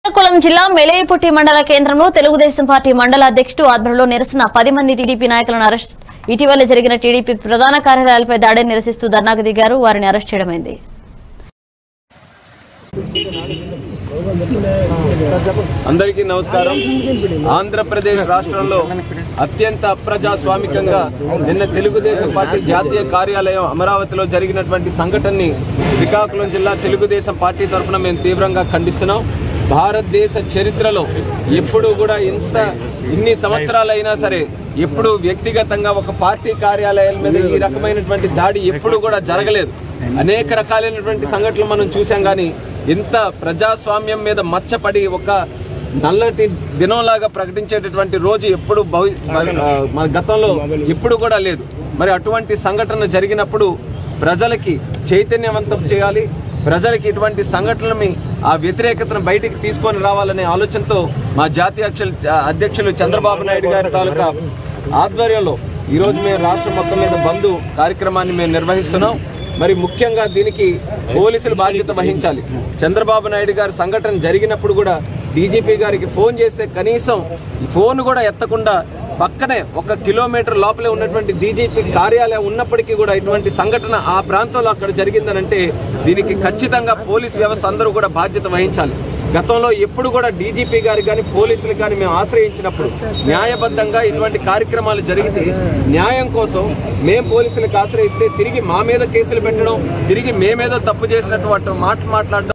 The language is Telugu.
శ్రీకాకుళం జిల్లా మెలేయపుట్టి మండల కేంద్రంలో తెలుగుదేశం పార్టీ మండల అధ్యక్షుడు ఆధ్వర్యంలో నిరసన 10 మంది టీడీపీ నాయకులను అరెస్ట్. ఇటీవల జరిగిన టీడీపీ ప్రధాన కార్యాలయాలపై దాడిని నిరసిస్తూ ధర్నాకు దిగారు. వారిని అరెస్ట్ చేయడమైంది. అందరికీ నమస్కారం. ఆంధ్రప్రదేశ్ రాష్ట్రంలో అత్యంత అప్రజాస్వామికంగా నిన్న తెలుగుదేశం పార్టీ జాతీయ కార్యాలయం అమరావతిలో జరిగినటువంటి సంఘటనని శ్రీకాకుళం జిల్లా తెలుగుదేశం పార్టీ తరఫున మేము తీవ్రంగా ఖండిస్తున్నాం. భారతదేశ చరిత్రలో ఎప్పుడు కూడా ఇన్ని సంవత్సరాలైనా సరే ఎప్పుడు వ్యక్తిగతంగా ఒక పార్టీ కార్యాలయాల మీద ఈ రకమైనటువంటి దాడి ఎప్పుడు కూడా జరగలేదు. అనేక రకాలైనటువంటి సంఘటనలు మనం చూసాం, కానీ ఇంత ప్రజాస్వామ్యం మీద మచ్చపడి ఒక నల్లటి దినంలాగా ప్రకటించేటటువంటి రోజు ఎప్పుడు మన గతంలో ఎప్పుడు కూడా లేదు. మరి అటువంటి సంఘటన జరిగినప్పుడు ప్రజలకి చైతన్యవంతం చేయాలి, ప్రజలకి ఇటువంటి సంఘటనలని ఆ వ్యతిరేకతను బయటికి తీసుకొని రావాలనే ఆలోచనతో మా జాతీయ అధ్యక్షులు చంద్రబాబు నాయుడు గారి తాలూకా ఆధ్వర్యంలో ఈరోజు మేము రాష్ట్రం మొత్తం మీద బంద్ కార్యక్రమాన్ని మేము నిర్వహిస్తున్నాం. మరి ముఖ్యంగా దీనికి పోలీసులు బాధ్యత వహించాలి. చంద్రబాబు నాయుడు గారి సంఘటన జరిగినప్పుడు కూడా డీజీపీ గారికి ఫోన్ చేస్తే కనీసం ఫోన్ కూడా ఎత్తకుండా పక్కనే 1 కిలోమీటర్ లోపలే ఉన్నటువంటి డీజీపీ కార్యాలయం ఉన్నప్పటికీ కూడా ఇటువంటి సంఘటన ఆ ప్రాంతంలో అక్కడ జరిగిందనంటే దీనికి ఖచ్చితంగా పోలీస్ వ్యవస్థ అందరూ కూడా బాధ్యత వహించాలి. గతంలో ఎప్పుడు కూడా డీజీపీ గారికి కానీ పోలీసులకు కానీ మేము ఆశ్రయించినప్పుడు న్యాయబద్ధంగా ఇటువంటి కార్యక్రమాలు జరిగితే న్యాయం కోసం మేము పోలీసులకు ఆశ్రయిస్తే తిరిగి మా మీద కేసులు పెట్టడం, తిరిగి మేమేదో తప్పు చేసినట్టు మాట్లాడడం